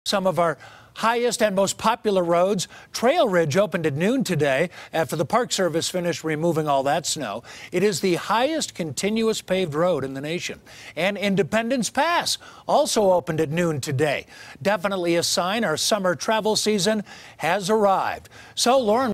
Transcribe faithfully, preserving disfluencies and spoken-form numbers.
Some of our highest and most popular roads. Trail Ridge opened at noon today after the Park Service finished removing all that snow. It is the highest continuous paved road in the nation. And Independence Pass also opened at noon today. Definitely a sign our summer travel season has arrived. So, Lauren.